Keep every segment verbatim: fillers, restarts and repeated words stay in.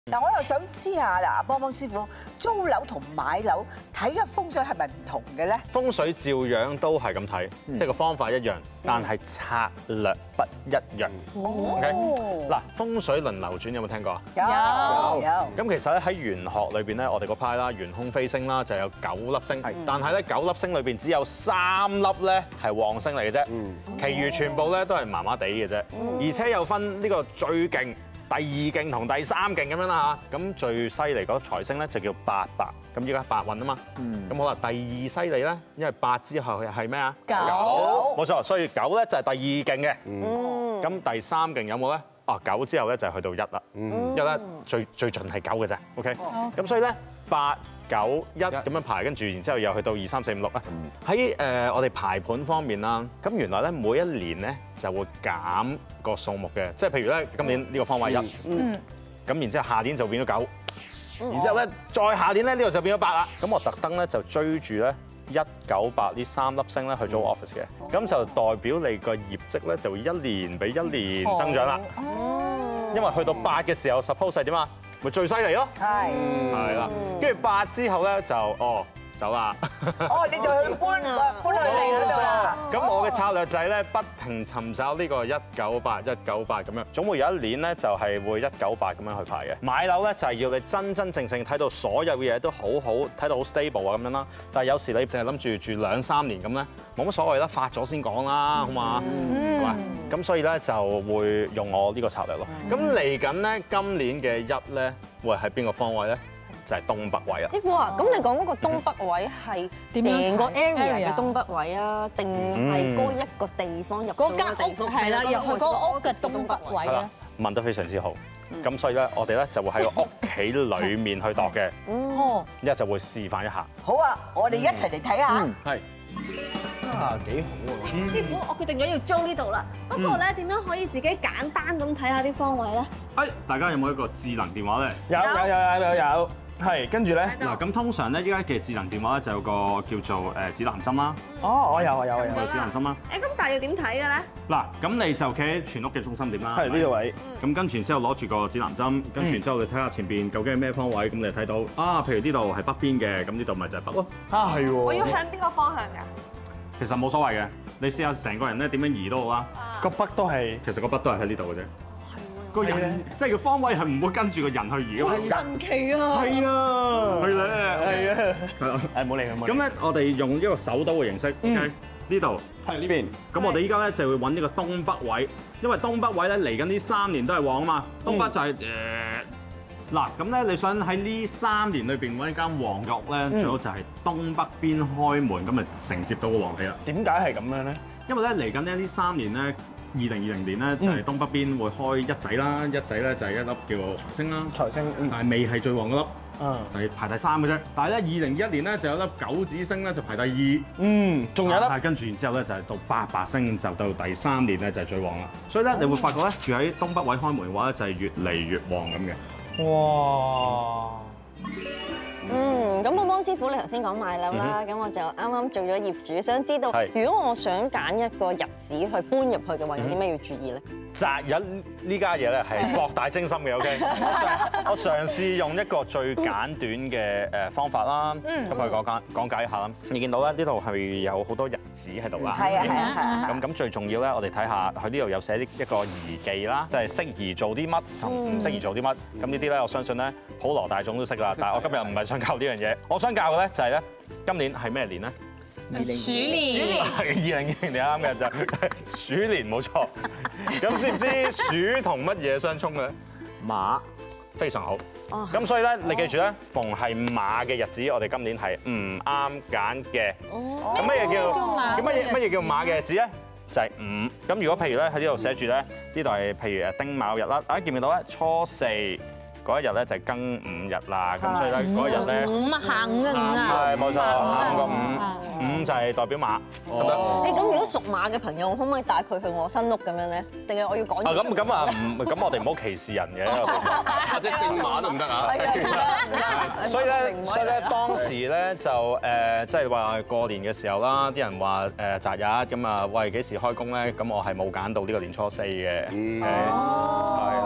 嗱，我又想知下嗱，邦邦師傅租樓同買樓睇嘅風水係咪唔同嘅咧？ 風水照樣都係咁睇，即係個方法一樣，但係策略不一樣。OK， 嗱，風水輪流轉有冇聽過啊？ 有有。 咁其實咧喺玄學裏邊咧，我哋個派啦，玄空飛星啦，就有九粒星，但係咧九粒星裏邊只有三粒咧係旺星嚟嘅啫，其餘全部咧都係麻麻地嘅啫，而且有分呢個最勁。第二勁同第三勁咁樣啦嚇，咁最犀利嗰財星咧就叫八白，咁依家八運啊嘛，咁好啦，第二犀利咧，因為八之後係咩啊？九，冇錯，所以九咧就係第二勁嘅，咁第三勁有冇咧？啊，九之後咧就係去到一啦，一咧最最盡係九嘅啫 ，OK， 咁所以咧八九一咁樣排，跟住然之後又去到二三四五六啊。喺誒我哋排盤方面啦，咁原來咧每一年咧就會減個數目嘅，即係譬如咧今年呢個方位一，咁然之後下年就變咗九，然之後咧再下年咧呢度就變咗八啦。咁我特登咧就追住咧一九八呢三粒星咧去租 office 嘅，咁就代表你個業績咧就會一年比一年增長啦。因為去到八嘅時候 ，suppose 係點啊？咪最犀利咯，係，係啦，跟住八之後咧就哦走啦， 哦你就去搬搬去你嗰度啦。 咁我嘅策略就係咧不停尋找呢個一九八一九八咁樣，總會有一年咧就係會一九八咁樣去排嘅。買樓咧就係要你真真正正睇到所有嘅嘢都好好，睇到好 stable 啊咁樣啦。但係有時你淨係諗住住兩三年咁咧，冇乜所謂啦，發咗先講啦，好嘛？係嘛？咁所以咧就會用我呢個策略咯。咁嚟緊咧今年嘅一咧會係邊個方位咧？就係東北位啊！ 師傅啊，咁你講嗰個東北位係成個 area 嘅東北位啊，定係嗰一個地方入嗰間屋係啦，入去嗰個屋嘅東北位啊？ 問得非常之好。咁所以咧，我哋咧就會喺個屋企裡面去度嘅。哦，一就會示範一下。 好啊，我哋一齊嚟睇下。 係。啊，幾好啊！ 師傅，我決定咗要租呢度啦。不過咧，點樣可以自己簡單咁睇下啲方位咧？ 誒，大家有冇一個智能電話咧？ 有有有有有。係，跟住咧嗱，咁通常咧依家嘅智能電話咧就有個叫做誒指南針啦。 哦，我有啊有啊有。 有指南針啦。 誒，咁但係要點睇嘅咧？ 嗱，咁你就企喺全屋嘅中心點啦。 係呢個位。 咁跟住然之後攞住個指南針，跟住然之後你睇下前邊究竟係咩方位，咁你睇到啊，譬如呢度係北邊嘅，咁呢度咪就係北咯。 啊，係喎。 我要向邊個方向㗎？ 其實冇所謂嘅，你試下成個人咧點樣移都好啦。 個北都係， 其實個北都係喺呢度嘅啫。個人即係個方位係唔會跟住個人去移嘅。 好神奇啊！ 係啊，係咧，係啊。 誒，冇理佢冇理。 咁咧，我哋用一個手刀嘅形式，OK，呢度係呢邊。 咁我哋依家咧就會揾呢個東北位，因為東北位咧嚟緊呢三年都係旺啊嘛。東北就係誒嗱，咁咧你想喺呢三年裏邊揾一間旺嘅屋咧，最好就係東北邊開門，咁咪承接到個旺氣啦。 點解係咁樣咧？ 因為咧嚟緊呢呢三年咧。二零二零年咧就係東北邊會開一仔啦，一仔咧就係一粒叫做財星啦， 財星， 但係未係最旺嗰粒， 嗯， 係排第三嘅啫。但係咧二零二一年咧就有粒九子星咧就排第二， 嗯，仲有粒， 但係跟住然之後咧就係到八白星就到第三年咧就係最旺啦。所以咧你會發覺咧住喺東北位開門嘅話咧就係越嚟越旺咁嘅。 哇！ 嗯，咁邦邦師傅，你頭先講買樓啦，咁我就啱啱做咗業主，想知道如果我想揀一個日子去搬入去嘅話，有啲咩要注意咧？擇日呢家嘢咧係博大精深嘅 ，OK 我。我嘗試用一個最簡短嘅誒方法啦，咁去講解講解一下啦。你見到咧呢度係有好多日子喺度啦， 係啊係啊係。 咁咁最重要咧，我哋睇下佢呢度有寫一個宜忌啦，即係適宜做啲乜同唔適宜做啲乜。咁呢啲咧，我相信咧普羅大眾都識啦。但係我今日唔係想教呢樣嘢，我想教嘅咧就係咧今年係咩年咧？ 鼠年， 係二零二零年啱嘅就鼠年冇錯。咁知唔知鼠同乜嘢相沖嘅咧？馬，非常好。咁所以咧，你記住咧，逢係馬嘅日子，我哋今年係唔啱揀嘅。咁乜嘢叫？咁乜嘢乜嘢叫馬嘅日子咧？就係五。咁如果譬如咧喺呢度寫住咧，呢度係譬如誒丁卯日啦，啊見唔見到咧？初四嗰一日咧就係庚午日啦，咁所以咧嗰一日咧， 五啊下午嘅午啊， 係冇錯，下午個午，午就係代表馬，得唔得？ 誒咁如果屬馬嘅朋友，我可唔可以帶佢去我新屋咁樣咧？定係我要趕？ 啊咁咁啊唔咁我哋唔好歧視人嘅，或者姓馬都唔得啊。所以咧，所以咧當時咧就誒即係話過年嘅時候啦，啲人話誒擇日咁啊，喂幾時開工咧？咁我係冇揀到呢個年初四嘅，係啦。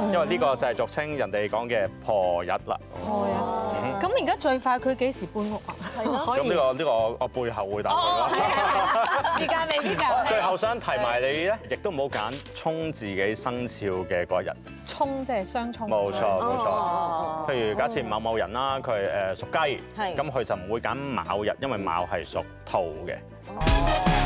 因為呢個就係俗稱人哋講嘅破日啦。 破日。咁而家最快佢幾時搬屋啊？係咯，可以。 咁呢個呢個我背後會答佢啦。 時間未必夠。 最後想提埋你咧，亦都唔好揀衝自己生肖嘅嗰日。 衝即係相衝。 冇錯冇錯。譬如假設某某人啦，佢係誒屬雞，咁佢就唔會揀卯日，因為卯係屬兔嘅。